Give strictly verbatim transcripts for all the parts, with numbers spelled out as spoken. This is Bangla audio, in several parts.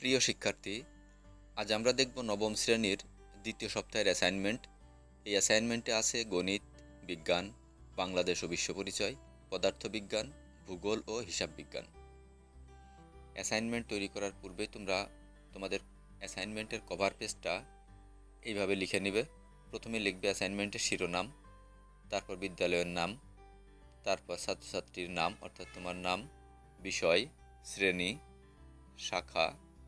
প্রিয় শিক্ষার্থী, আজ আমরা দেখব নবম শ্রেণীর দ্বিতীয় সপ্তাহের অ্যাসাইনমেন্ট। এই অ্যাসাইনমেন্টে আছে গণিত, বিজ্ঞান, বাংলাদেশ ও বিশ্ব পরিচয়, পদার্থবিজ্ঞান, ভূগোল ও হিসাব বিজ্ঞান। অ্যাসাইনমেন্ট তৈরি করার পূর্বে তোমরা তোমাদের অ্যাসাইনমেন্টের কভার পেজটা এইভাবে লিখে নেবে। প্রথমে লিখবে অ্যাসাইনমেন্টের শিরোনাম, তারপর বিদ্যালয়ের নাম, তারপর ছাত্রছাত্রীর নাম অর্থাৎ তোমার নাম, বিষয়, শ্রেণী, শাখা,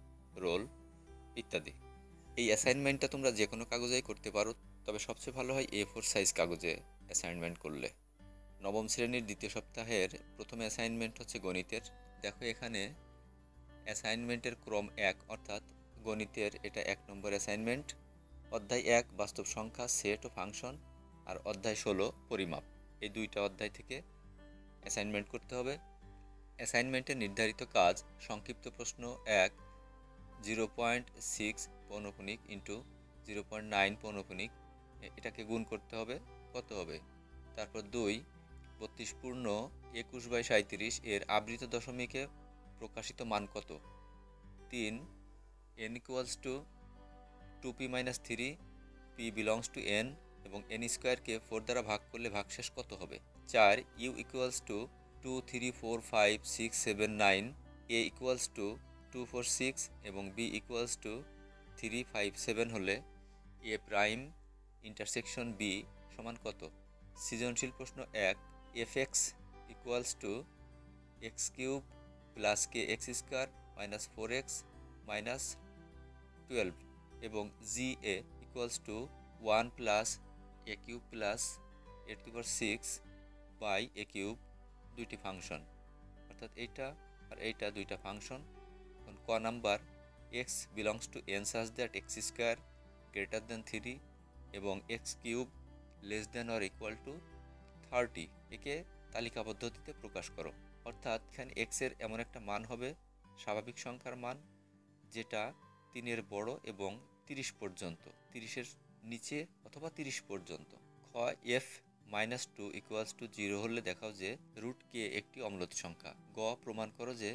রোল ইত্যাদি। এই অ্যাসাইনমেন্টটা তোমরা যে কোনো কাগজেই করতে পারো, তবে সবচেয়ে ভালো হয় এ ফোর সাইজ কাগজে অ্যাসাইনমেন্ট করলে। নবম শ্রেণীর দ্বিতীয় সপ্তাহের প্রথম অ্যাসাইনমেন্ট হচ্ছে গণিতের। দেখো এখানে অ্যাসাইনমেন্টের ক্রম এক অর্থাৎ গণিতের এটা এক নম্বর অ্যাসাইনমেন্ট। অধ্যায় এক বাস্তব সংখ্যা, সেট ও ফাংশন, আর অধ্যায় ষোলো পরিমাপ। এই দুইটা অধ্যায় থেকে অ্যাসাইনমেন্ট করতে হবে। অ্যাসাইনমেন্টের নির্ধারিত কাজ: সংক্ষিপ্ত প্রশ্ন এক, জিরো পয়েন্ট সিক্স পৌনপুনিক ইন্টু জিরো পয়েন্ট নাইন পৌনপুনিক, এটাকে গুণ করতে হবে, কত হবে? তারপর দুই, বত্রিশ পূর্ণ একুশ বাই সাঁত্রিশ এর আবৃত দশমিকে প্রকাশিত মান কত? তিন, N equals to two P minus three, P belongs to N এবং এন স্কোয়ারকে ফোর দ্বারা ভাগ করলে ভাগশেষ কত হবে? চার, U equals to two three four five six seven nine, A equals to two four six এবং B equals to three five seven হলে এ প্রাইম ইন্টারসেকশন বি সমান কত? সৃজনশীল প্রশ্ন এক, F X equals to X cube plus K X square minus four X minus twelve এবং G A equals to one plus A cube plus A to power six by A cube, দুইটি ফাংশন অর্থাৎ এইটা আর এইটা দুইটা ফাংশন। এখন ক number, X belongs to N such that X square greater than three এবং X cube less than or equal to thirty, একে তালিকা পদ্ধতিতে প্রকাশ করো। অর্থাৎ এখানে এক্সের এমন একটা মান হবে স্বাভাবিক সংখ্যার মান যেটা তিনের বড় এবং তিরিশ পর্যন্ত, তিরিশের নিচে অথবা তিরিশ পর্যন্ত। খ, F minus two equals to zero হলে দেখাও যে রুট কে একটি অম্লত সংখ্যা। গ, প্রমাণ করো যে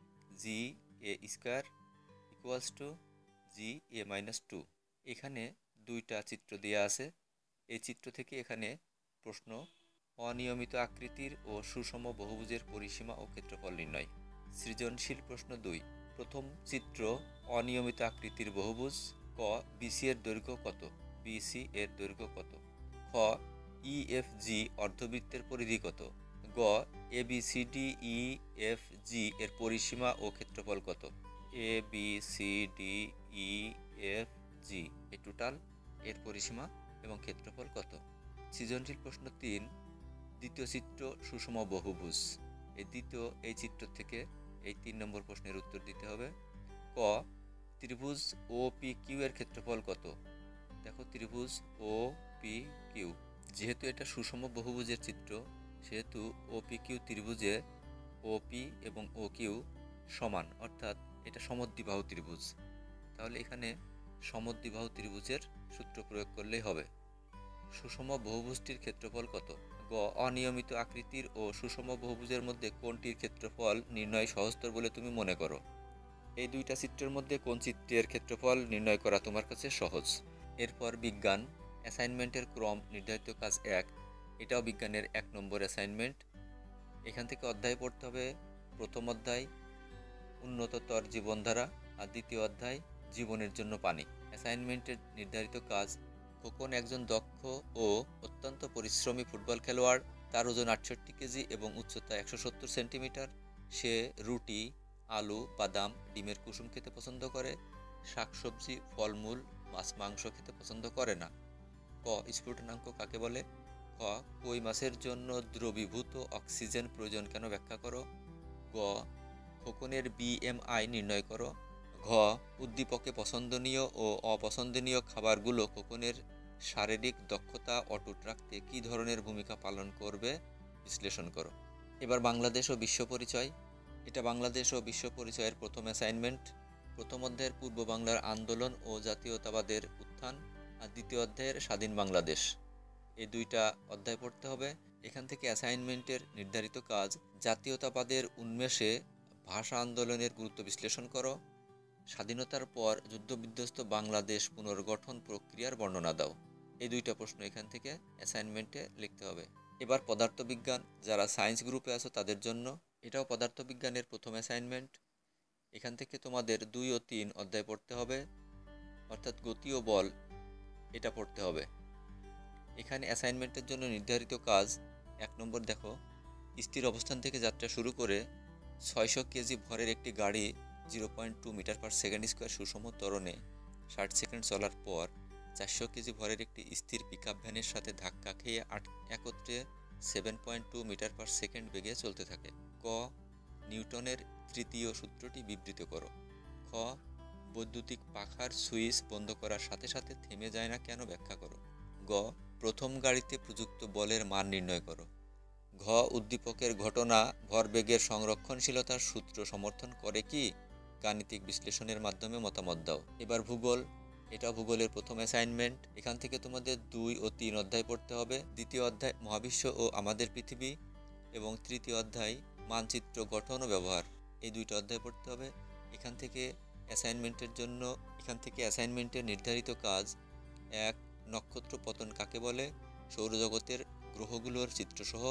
G A square equals to G A minus two. এখানে দুইটা চিত্র দেওয়া আছে। এই চিত্র থেকে এখানে প্রশ্ন অনিয়মিত আকৃতির ও সুষম বহুভুজের পরিসীমা ও ক্ষেত্রফল নির্ণয়। সৃজনশীল প্রশ্ন দুই, প্রথম চিত্র অনিয়মিত আকৃতির বহুভুজ। ক, বিসি এর দৈর্ঘ্য কত? বিসি এর দৈর্ঘ্য কত? খ, ই এফ জি অর্ধবৃত্তের পরিধি কত? গ, A B C D E F G এর পরিসীমা ও ক্ষেত্রফল কত? A B C D E F G এই টোটাল এর পরিসীমা এবং ক্ষেত্রফল কত? সৃজনশীল প্রশ্ন তিন, দ্বিতীয় চিত্র সুষম বহুভুজ। এই দ্বিতীয় এই চিত্র থেকে এই তিন নম্বর প্রশ্নের উত্তর দিতে হবে। ক, ত্রিভুজ ও পি কিউ এর ক্ষেত্রফল কত? দেখো ত্রিভুজ ও পি কিউ, যেহেতু এটা সুষম বহুভুজের চিত্র সেহেতু ও পি কিউ ত্রিভুজে ও পি এবং ও কিউ সমান, অর্থাৎ এটা সমদ্বিবাহু ত্রিভুজ। তাহলে এখানে সমদ্বিবাহু ত্রিভুজের সূত্র প্রয়োগ করলেই হবে। সুষম বহুভুজটির ক্ষেত্রফল কত? গ, অনিয়মিত আকৃতির ও সুষম বহুভুজের মধ্যে কোনটির ক্ষেত্রফল নির্ণয় সহজতর বলে তুমি মনে করো? এই দুইটা চিত্রের মধ্যে কোন চিত্রের ক্ষেত্রফল নির্ণয় করা তোমার কাছে সহজ? এরপর বিজ্ঞান, অ্যাসাইনমেন্টের ক্রম নির্ধারিত কাজ এক, এটাও বিজ্ঞানের এক নম্বর অ্যাসাইনমেন্ট। এখান থেকে অধ্যায় পড়তে হবে। প্রথম অধ্যায় উন্নততর জীবনধারা আর দ্বিতীয় অধ্যায় জীবনের জন্য পানি। অ্যাসাইনমেন্টের নির্ধারিত কাজ: খোকন একজন দক্ষ ও অত্যন্ত পরিশ্রমী ফুটবল খেলোয়াড়। তার ওজন আটষট্টি কেজি এবং উচ্চতা একশো সত্তর সেন্টিমিটার। সে রুটি, আলু, বাদাম, ডিমের কুসুম খেতে পছন্দ করে, শাকসবজি, ফলমূল, মাছ মাংস খেতে পছন্দ করে না। ক, স্ফুটনাঙ্ক কাকে বলে? খ, কই মাছের জন্য দ্রবীভূত অক্সিজেন প্রয়োজন কেন ব্যাখ্যা করো। গ, খোকনের বি এম আই নির্ণয় করো। ঘ, উদ্দীপকে পছন্দনীয় ও অপছন্দনীয় খাবারগুলো খোকনের শারীরিক দক্ষতা অটুট রাখতে কী ধরনের ভূমিকা পালন করবে বিশ্লেষণ করো। এবার বাংলাদেশ ও বিশ্ব পরিচয়। এটা বাংলাদেশ ও বিশ্ব পরিচয়ের প্রথম অ্যাসাইনমেন্ট। প্রথম অধ্যায়ের পূর্ব বাংলার আন্দোলন ও জাতীয়তাবাদের উত্থান আর দ্বিতীয় অধ্যায়ের স্বাধীন বাংলাদেশ, এই দুইটা অধ্যায় পড়তে হবে। এখান থেকে অ্যাসাইনমেন্টের নির্ধারিত কাজ: জাতীয়তাবাদের উন্মেষে ভাষা আন্দোলনের গুরুত্ব বিশ্লেষণ করো। স্বাধীনতার পর যুদ্ধবিধ্বস্ত বাংলাদেশ পুনর্গঠন প্রক্রিয়ার বর্ণনা দাও। এই দুইটা প্রশ্ন এখান থেকে অ্যাসাইনমেন্টে লিখতে হবে। এবার পদার্থবিজ্ঞান, যারা সায়েন্স গ্রুপে আছো তাদের জন্য এটাও পদার্থবিজ্ঞানের প্রথম অ্যাসাইনমেন্ট। এখান থেকে তোমাদের দুই ও তিন অধ্যায় পড়তে হবে, অর্থাৎ গতি ও বল এটা পড়তে হবে। এখানে অ্যাসাইনমেন্টের জন্য নির্ধারিত কাজ এক নম্বর দেখো, স্থির অবস্থান থেকে যাত্রা শুরু করে ছয়শো কেজি ভরের একটি গাড়ি zero point two metre per second square সুষম ত্বরণে ষাট সেকেন্ড চলার পর চারশো কেজি ভরের একটি স্থির পিকআপ ভ্যানের সাথে ধাক্কা খেয়ে আট একত্রে seven point two metre per second বেগে চলতে থাকে। ক, নিউটনের তৃতীয় সূত্রটি বিবৃত করো। খ, বৈদ্যুতিক পাখার সুইচ বন্ধ করার সাথে সাথে থেমে যায় না কেন ব্যাখ্যা করো। গ, প্রথম গাড়িতে প্রযুক্ত বলের মান নির্ণয় করো। ঘ, উদ্দীপকের ঘটনা ভরবেগের সংরক্ষণশীলতার সূত্র সমর্থন করে কি? গাণিতিক বিশ্লেষণের মাধ্যমে মতামত দাও। এবার ভূগোল, এটা ভূগোলের প্রথম অ্যাসাইনমেন্ট। এখান থেকে তোমাদের দুই ও তিন অধ্যায় পড়তে হবে। দ্বিতীয় অধ্যায় মহাবিশ্ব ও আমাদের পৃথিবী এবং তৃতীয় অধ্যায় মানচিত্র গঠন ও ব্যবহার, এই দুইটা অধ্যায় পড়তে হবে। এখান থেকে অ্যাসাইনমেন্টের জন্য এখান থেকে অ্যাসাইনমেন্টের নির্ধারিত কাজ এক, নক্ষত্র পতন কাকে বলে, সৌরজগতের গ্রহগুলোর চিত্রসহ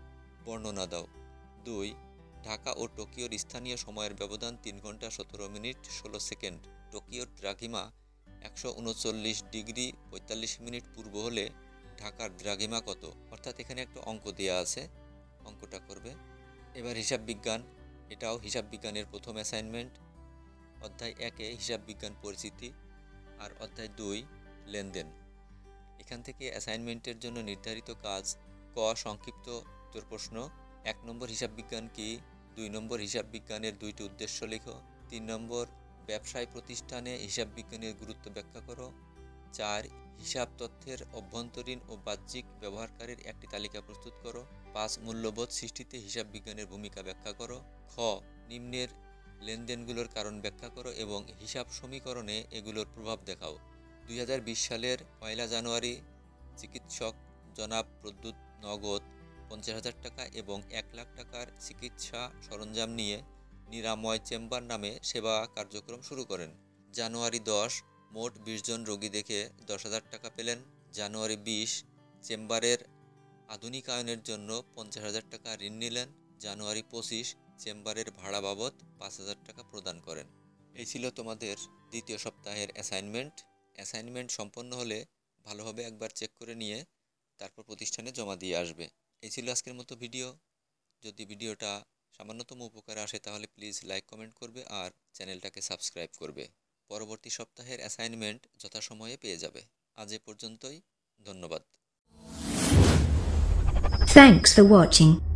বর্ণনা দাও। দুই, ঢাকা ও টোকিওর স্থানীয় সময়ের ব্যবধান তিন ঘন্টা সতেরো মিনিট ষোলো সেকেন্ড। টোকিওর দ্রাঘিমা একশো উনচল্লিশ ডিগ্রি পঁয়তাল্লিশ মিনিট পূর্ব হলে ঢাকার দ্রাঘিমা কত? অর্থাৎ এখানে একটা অঙ্ক দেওয়া আছে, অঙ্কটা করবে। এবার হিসাব বিজ্ঞান, এটাও হিসাব বিজ্ঞানের প্রথম অ্যাসাইনমেন্ট। অধ্যায় একে হিসাব বিজ্ঞান পরিচিতি আর অধ্যায় দুই লেনদেন। এখান থেকে অ্যাসাইনমেন্টের জন্য নির্ধারিত কাজ ক, সংক্ষিপ্ত উত্তর প্রশ্ন। এক নম্বর, হিসাব বিজ্ঞান কি? দুই নম্বর, হিসাব বিজ্ঞানের দুইটি উদ্দেশ্য লেখো। তিন নম্বর, ব্যবসায় প্রতিষ্ঠানে হিসাব বিজ্ঞানের গুরুত্ব ব্যাখ্যা করো। চার, হিসাব তথ্যের অভ্যন্তরীণ ও বাহ্যিক ব্যবহারকারীর একটি তালিকা প্রস্তুত করো। পাঁচ, মূল্যবোধ সৃষ্টিতে হিসাব বিজ্ঞানের ভূমিকা ব্যাখ্যা করো। খ, নিম্নের লেনদেনগুলোর কারণ ব্যাখ্যা করো এবং হিসাব সমীকরণে এগুলোর প্রভাব দেখাও। দুই হাজার বিশ সালের পয়লা জানুয়ারি চিকিৎসক জনাব প্রদ্যুৎ নগদ পঞ্চাশ হাজার টাকা এবং এক লাখ টাকার চিকিৎসা সরঞ্জাম নিয়ে নিরাময় চেম্বার নামে সেবা কার্যক্রম শুরু করেন। জানুয়ারি দশ মোট বিশ জন রোগী দেখে দশ হাজার টাকা পেলেন। জানুয়ারি বিশ চেম্বারের আধুনিকায়নের জন্য পঞ্চাশ হাজার টাকা ঋণ নিলেন। জানুয়ারি পঁচিশ চেম্বারের ভাড়া বাবদ পাঁচ হাজার টাকা প্রদান করেন। এই ছিল তোমাদের দ্বিতীয় সপ্তাহের অ্যাসাইনমেন্ট। অ্যাসাইনমেন্ট সম্পন্ন হলে ভালোভাবে একবার চেক করে নিয়ে তারপর প্রতিষ্ঠানে জমা দিয়ে আসবে। এই ছিল আজকের মতো ভিডিও। যদি ভিডিওটা সামান্যতম উপকারে আসে তাহলে প্লিজ লাইক কমেন্ট করবে আর চ্যানেলটাকে সাবস্ক্রাইব করবে। পরবর্তী সপ্তাহের অ্যাসাইনমেন্ট যথাসময়ে পেয়ে যাবে। আজ এ পর্যন্তই, ধন্যবাদ। Thanks for watching.